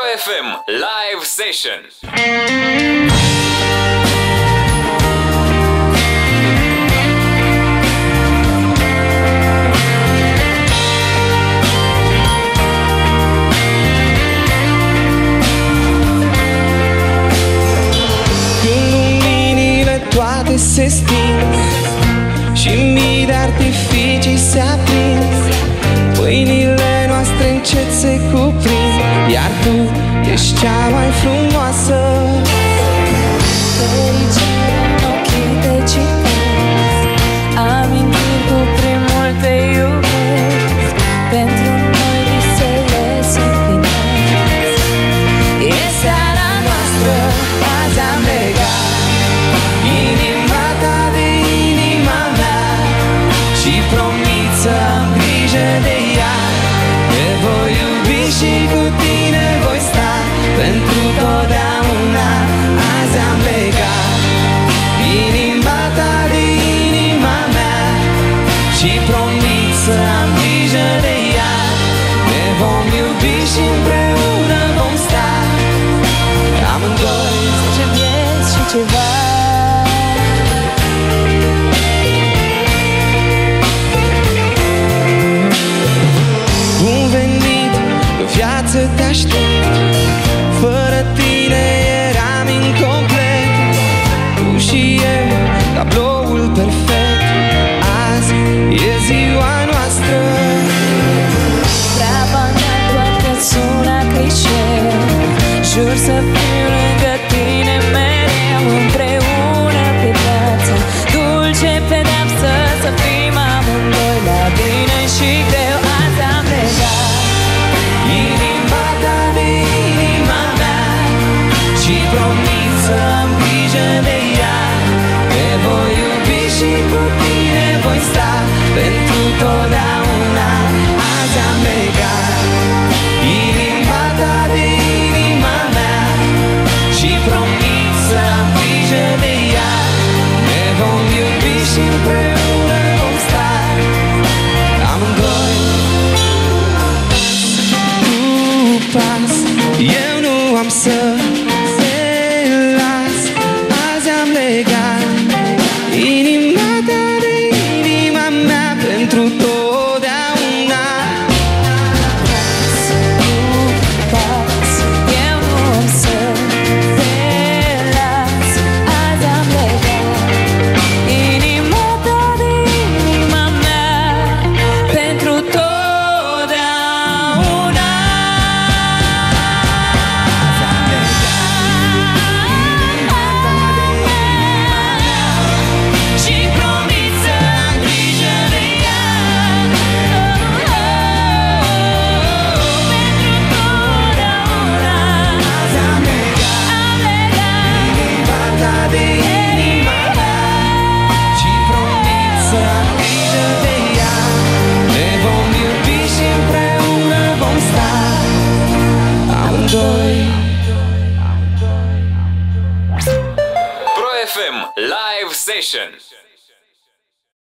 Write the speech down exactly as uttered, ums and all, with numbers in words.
F M Live Session. Când luminile toate se sting și mii de artificii se aprind, pâinile noastre încet se cuprind, iar tu ești cea mai frumoasă. Fericirea în ochii te citesc, amintiri cu primul te iubesc, pentru noi visele se împlinesc. E seara noastră, azi am legat Inima ta de inima mea și promit să am grijă de ea. Te voi iubi și cu tine voi sta pentru totdeauna. Azi am legat inima ta de inima mea și promit să am grijă de ea. Ne vom iubi și împreună vom sta amândoi. ce vieți și ceva. Bun venit, în viață te aștept, fără tine eram incomplet. Tu și eu, tabloul perfect, azi e ziua noastră. Treaba mea toată sună clișeu, jur să fiu lângă tine mereu, împreună pe viață, dulce pedeapsă, să fim amândoi la bine și greu. Azi am legat Inima ta de inima mea și promit să am grijă de ea. Te voi iubi și cu tine voi sta pentru totdeauna. Azi am legat inima ta de inima mea și promit să am grijă de ea. Ne vom iubi și împreună vom sta amândoi. Pas, eu nu am să te las. Azi am legat inima ta de inima mea pentru totdeauna. pas, eu nu am să te las. Azi am legat inima ta de inima mea pentru totdeauna. Și promit să am grijă de ea. Pentru totdeauna. Azi am legat Am legat inima ta de inima mea și promit să am grijă de ea. Ne vom iubi și împreună vom sta amândoi. Pro F M Live Session.